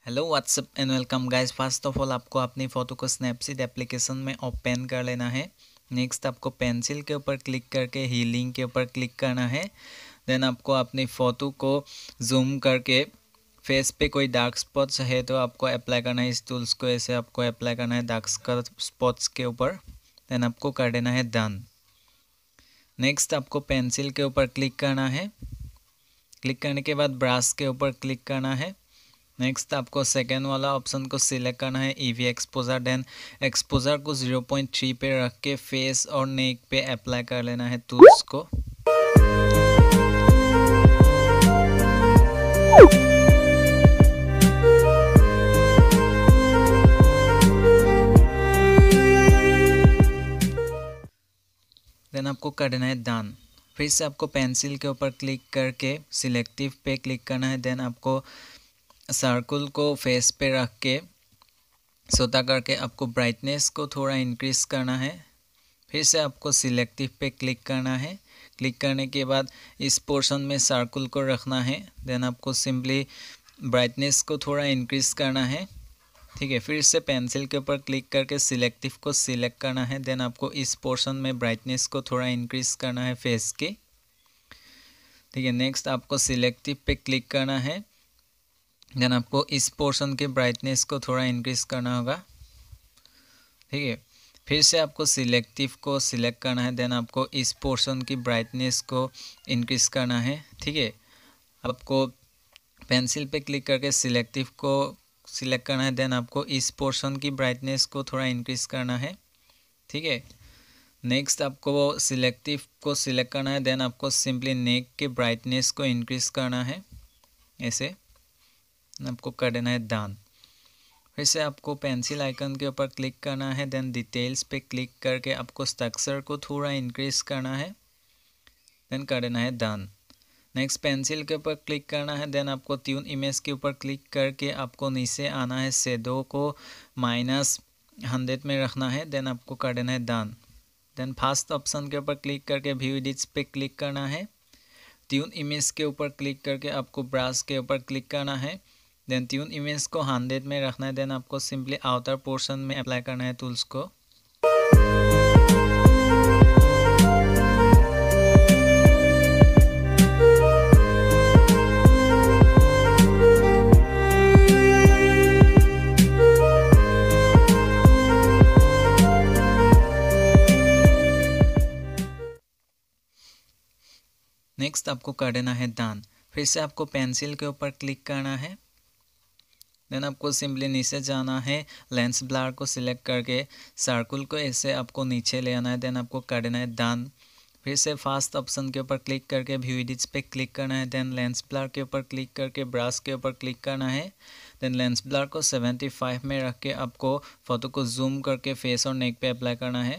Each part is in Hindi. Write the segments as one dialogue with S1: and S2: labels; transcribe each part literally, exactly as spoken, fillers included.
S1: Hello WhatsApp and welcome guys. First of all आपको अपनी फ़ोटो को स्नैपसीड एप्लीकेशन में ओपन कर लेना है। नेक्स्ट आपको पेंसिल के ऊपर क्लिक करके हीलिंग के ऊपर क्लिक करना है। देन आपको अपनी फ़ोटो को जूम करके फेस पे कोई डार्क स्पॉट्स है तो आपको अप्लाई करना है। इस टूल्स को ऐसे आपको अप्लाई करना है डार्क स्पॉट्स के ऊपर। देन आपको कर देना है डन। नेक्स्ट आपको पेंसिल के ऊपर क्लिक करना है। क्लिक करने के बाद ब्रश के ऊपर क्लिक करना है। नेक्स्ट आपको सेकेंड वाला ऑप्शन को सिलेक्ट करना है ईवी एक्सपोजर। देन एक्सपोजर को ज़ीरो पॉइंट थ्री पे रख के फेस और नेक पे अप्लाई कर लेना है टूल्स को। देन आपको कर देना है डन। फिर से आपको पेंसिल के ऊपर क्लिक करके सिलेक्टिव पे क्लिक करना है। देन आपको सर्कल को फेस पे रख के छोटा करके आपको ब्राइटनेस को थोड़ा इंक्रीज करना है। फिर से आपको सिलेक्टिव पे क्लिक करना है। क्लिक करने के बाद इस पोर्शन में सर्कल को रखना है। देन आपको सिंपली ब्राइटनेस को थोड़ा इंक्रीज करना है। ठीक है, फिर से पेंसिल के ऊपर क्लिक करके सिलेक्टिव को सिलेक्ट करना है। देन आपको इस पोर्शन में ब्राइटनेस को थोड़ा इंक्रीज करना है फेस की। ठीक है, नेक्स्ट आपको सिलेक्टिव पे क्लिक करना है। देन आपको इस पोर्शन के ब्राइटनेस को थोड़ा इंक्रीज करना होगा। ठीक है, फिर से आपको सिलेक्टिव को सिलेक्ट करना है। देन आपको इस पोर्शन की ब्राइटनेस को इंक्रीज करना है। ठीक है, आपको पेंसिल पे क्लिक करके सिलेक्टिव को सिलेक्ट करना है। देन आपको इस पोर्शन की ब्राइटनेस को थोड़ा इंक्रीज करना है। ठीक है, नेक्स्ट आपको सिलेक्टिव को सिलेक्ट करना है। देन आपको सिंपली नेक के ब्राइटनेस को इंक्रीज करना है ऐसे। आपको कर देना है डन। फिर से आपको पेंसिल आइकन के ऊपर क्लिक करना है। देन डिटेल्स पे क्लिक करके आपको स्ट्रक्चर को थोड़ा इंक्रीज करना है। देन कर देना है डन। नेक्स्ट पेंसिल के ऊपर क्लिक करना है। देन आपको ट्यून इमेज के ऊपर क्लिक करके आपको नीचे आना है। शेडो को माइनस हंड्रेड में रखना है। देन आपको कर देना है डन। देन फर्स्ट ऑप्शन के ऊपर क्लिक करके व्यू एडिट्स पे क्लिक करना है। ट्यून इमेज के ऊपर क्लिक करके आपको ब्रश के ऊपर क्लिक करना है। देन ट्यून इमेज को हंड्रेड में रखना है। देन आपको सिंपली आउटर पोर्शन में अप्लाई करना है टूल्स को। नेक्स्ट आपको कर देना है डन। फिर से आपको पेंसिल के ऊपर क्लिक करना है। देन आपको सिंपली नीचे जाना है। लेंस ब्लर को सिलेक्ट करके सर्कल को ऐसे आपको नीचे ले आना है। देन आपको कर देना है डन। फिर से फर्स्ट ऑप्शन के ऊपर क्लिक करके व्यू एडिट्स पे क्लिक करना है। देन लेंस ब्लर के ऊपर क्लिक करके ब्रश के ऊपर क्लिक करना है। देन लेंस ब्लर को सेवेंटी फाइव में रख के आपको फ़ोटो को जूम करके फेस और नेक पे अप्लाई करना है।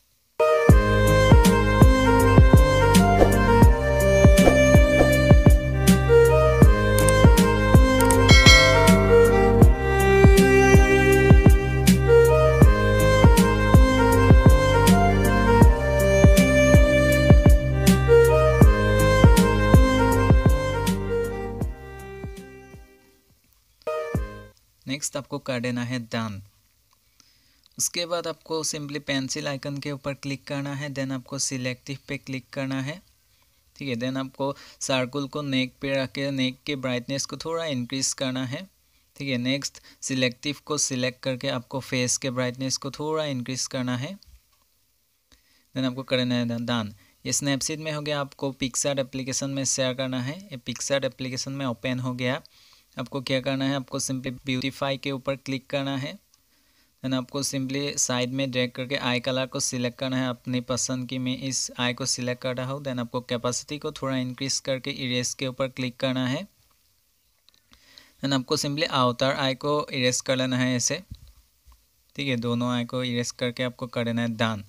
S1: नेक्स्ट आपको कर देना है डन। उसके बाद आपको सिंपली पेंसिल आइकन के ऊपर क्लिक करना है। देन आपको सिलेक्टिव पे क्लिक करना है। ठीक है, देन आपको सर्कल को नेक पे रख के नेक के ब्राइटनेस को थोड़ा इंक्रीज करना है। ठीक है, नेक्स्ट सिलेक्टिव को सिलेक्ट करके आपको फेस के ब्राइटनेस को थोड़ा इंक्रीज करना है। देन आपको करना है डन। ये स्नैपसीड में हो गया। आपको पिक्सआर्ट एप्लीकेशन में शेयर करना है। ये पिक्सआर्ट एप्लीकेशन में ओपन हो गया। आपको क्या करना है, आपको सिंपली ब्यूटीफाई के ऊपर क्लिक करना है। देन आपको सिंपली साइड में ड्रैग करके आई कलर को सिलेक्ट करना है अपनी पसंद की। मैं इस आई को सिलेक्ट कर रहा हूँ। देन आपको कैपेसिटी को थोड़ा इंक्रीज करके इरेज के ऊपर क्लिक करना है। देन आपको सिंपली आउटर आई को इरेज कर लेना है ऐसे। ठीक है, दोनों आई को इरेज करके आपको कर देना है डन।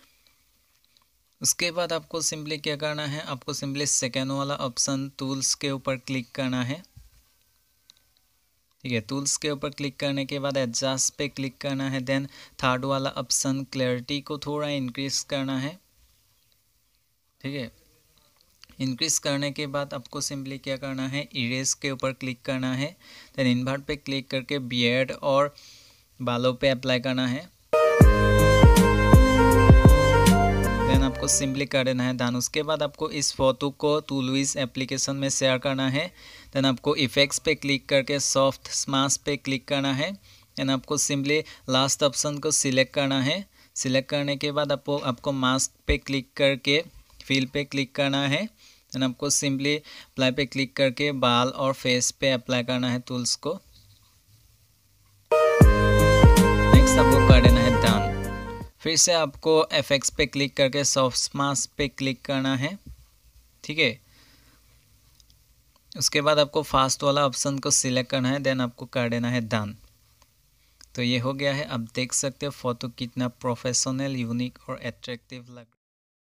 S1: उसके बाद आपको सिंपली क्या करना है, आपको सिंपली सेकेंड वाला ऑप्शन टूल्स के ऊपर क्लिक करना है। ठीक है, टूल्स के ऊपर क्लिक करने के बाद एडजस्ट पे क्लिक करना है। देन थर्ड वाला ऑप्शन क्लैरिटी को थोड़ा इंक्रीज करना है। ठीक है, इंक्रीज करने के बाद आपको सिंपली क्या करना है, इरेज के ऊपर क्लिक करना है, देन इन्वर्ट पे क्लिक करके बियर्ड और बालों पे अप्लाई करना है, देन आपको सिंपली कर देना है डन। उसके बाद आपको इस फोटो को टूलविज एप्लीकेशन में शेयर करना है, देन आपको इफेक्ट्स पे क्लिक करके सॉफ्ट स्माश पे क्लिक करना है, देन आपको सिंपली लास्ट ऑप्शन को सिलेक्ट करना है। सिलेक्ट करने के बाद आपको आपको मास्क पे क्लिक करके फिल पे क्लिक करना है, देन आपको सिंपली अप्लाई पे क्लिक करके बाल और फेस पे अप्लाई करना है टूल्स को। नेक्स्ट आपको कर देना है डन। फिर से आपको इफेक्ट्स पे क्लिक करके सॉफ्ट स्माश पे क्लिक करना है, ठीक है। उसके बाद आपको फास्ट वाला ऑप्शन को सिलेक्ट करना है, देन आपको कर देना है डन। तो ये हो गया है। आप देख सकते हो फोटो कितना प्रोफेशनल, यूनिक और अट्रैक्टिव लग